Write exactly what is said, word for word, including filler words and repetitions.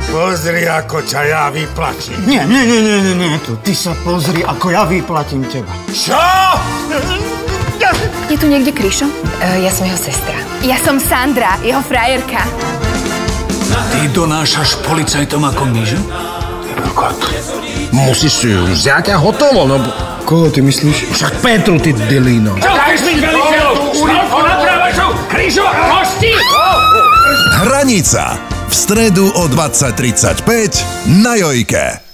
Pozri, ako ťa ja vyplatím. Nie, nie, nie, nie, nie, nie. Ty sa pozri, ako ja vyplatím teba. Čo? Je tu niekde Kryšo? Uh, ja som jeho sestra. Ja som Sandra, jeho frajerka. Ty donášaš policajtom ako myžu? Musíš si ju vziať a hotovo, no... Koho ty myslíš? Však Petru, ty delíno. Čo chceš byť veliteľ? Stavku na právačov, Kryšo a kosti! Hranica. V stredu o dvadsať tridsaťpäť na Jojke.